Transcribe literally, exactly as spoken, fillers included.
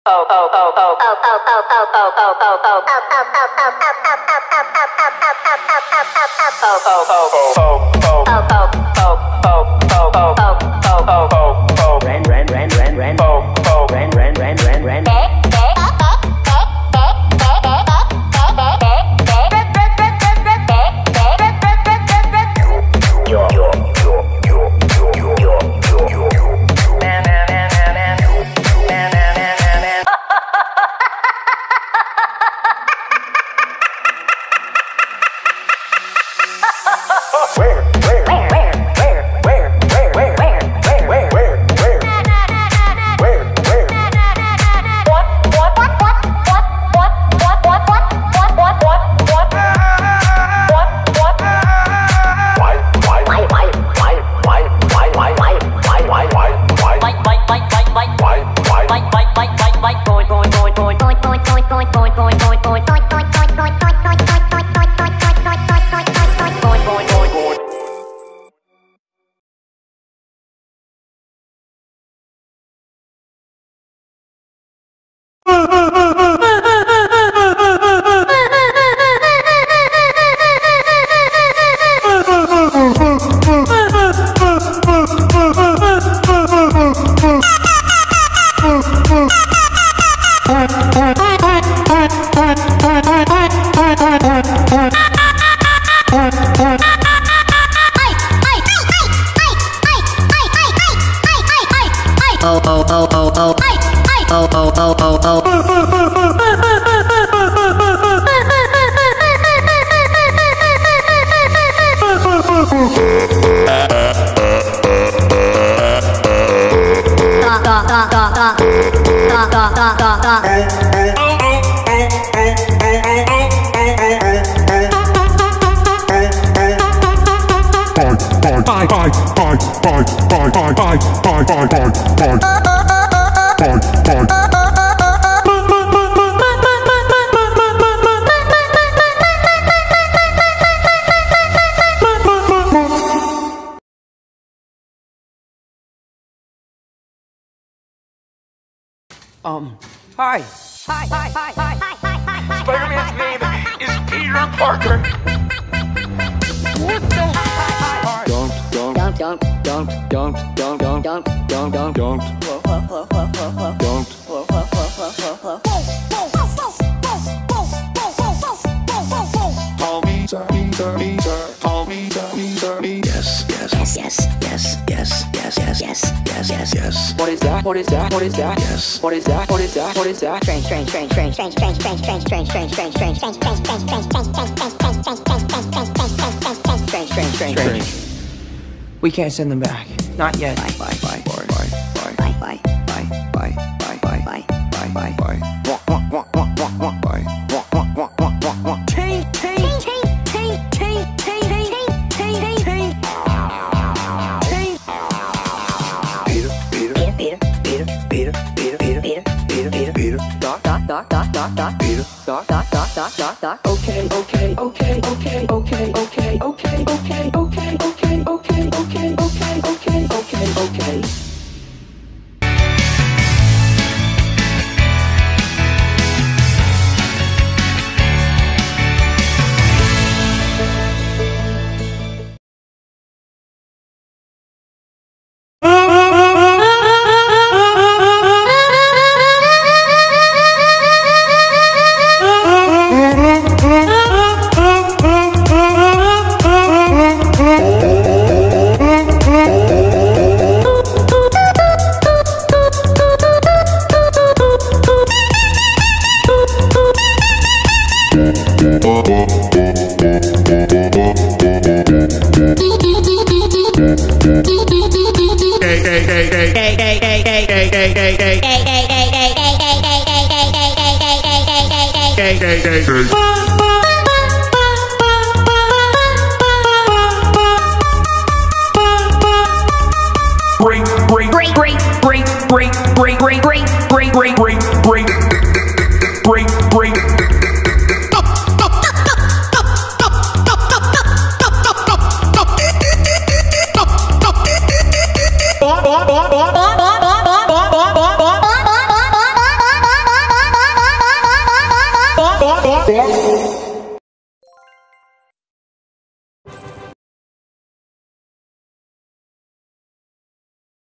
Um, hi. Hi, hi, hi, hi, hi, hi, hi. Spider-Man's name is Peter Parker. What the? Don't, don't, don't, don't, don't, don't, don't, don't, don't, don't, don't, don't, don't. Call me, sir, me, sir, me, sir. Call me, sir, me, sir, me. Yes, yes, Yes, yes, yes, yes, yes, yes, yes, yes, yes, yes. What is that? What is that? What is that? Yes. What is that? What is that? What is that? Strange, strange, strange, strange, strange, strange, strange, strange, strange, strange, strange, strange, strange, strange, strange, strange, strange, strange, strange, strange. We can't send them back. Not yet. Bye, bye, bye, Bye, bye, bye, bye, bye, bye, bye, bye, bye, bye, bye. bye, bye. Walk, walk, walk, walk, walk, walk, bye. Walk, walk, walk, walk, walk, walk. Change, change, change, change, change, change, change, change, change, change. Peter, Peter, Peter, Peter, Peter, Peter, Peter, Peter, Peter, Peter, Peter. dot, dot, dot, dot, dot, dot, Peter. dot, dot, dot, dot, dot, dot. Okay, okay, okay, okay, okay, okay, okay, okay, okay, okay, okay, okay, okay, okay, okay, okay. Break, break, break, break, break, break, break, break, break, break, break, break, break, break, break. Best.